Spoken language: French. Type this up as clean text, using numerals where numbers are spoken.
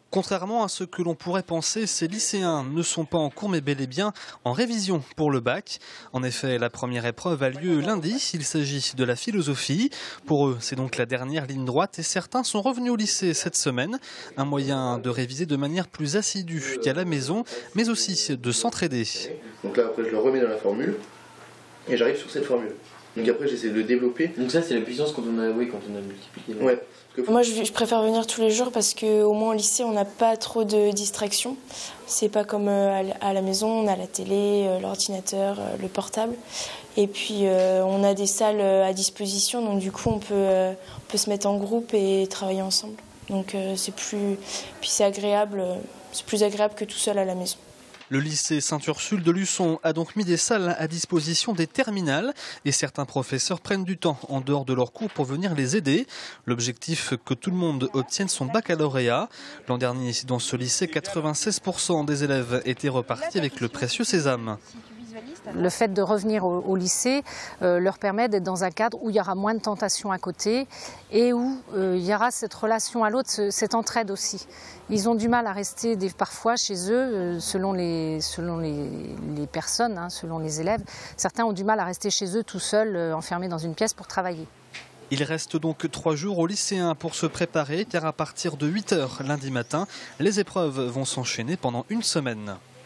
Contrairement à ce que l'on pourrait penser, ces lycéens ne sont pas en cours mais bel et bien en révision pour le bac. En effet, la première épreuve a lieu lundi, il s'agit de la philosophie. Pour eux, c'est donc la dernière ligne droite et certains sont revenus au lycée cette semaine. Un moyen de réviser de manière plus assidue qu'à la maison, mais aussi de s'entraider. Donc là, après, je le remets dans la formule et j'arrive sur cette formule. Donc après, j'essaie de le développer. Donc ça, c'est la puissance quand on a multiplié. Ouais. Moi, je préfère venir tous les jours parce qu'au moins au lycée, on n'a pas trop de distractions. C'est pas comme à la maison, on a la télé, l'ordinateur, le portable. Et puis, on a des salles à disposition, donc du coup, on peut se mettre en groupe et travailler ensemble. Donc, c'est agréable, c'est plus agréable que tout seul à la maison. Le lycée Sainte-Ursule de Luçon a donc mis des salles à disposition des terminales et certains professeurs prennent du temps en dehors de leurs cours pour venir les aider. L'objectif, que tout le monde obtienne son baccalauréat. L'an dernier, dans ce lycée, 96% des élèves étaient repartis avec le précieux sésame. Le fait de revenir au lycée leur permet d'être dans un cadre où il y aura moins de tentations à côté et où il y aura cette relation à l'autre, cette entraide aussi. Ils ont du mal à rester parfois chez eux, selon les personnes, selon les élèves. Certains ont du mal à rester chez eux tout seuls, enfermés dans une pièce pour travailler. Il reste donc 3 jours aux lycéens pour se préparer, car à partir de 8 h lundi matin, les épreuves vont s'enchaîner pendant une semaine.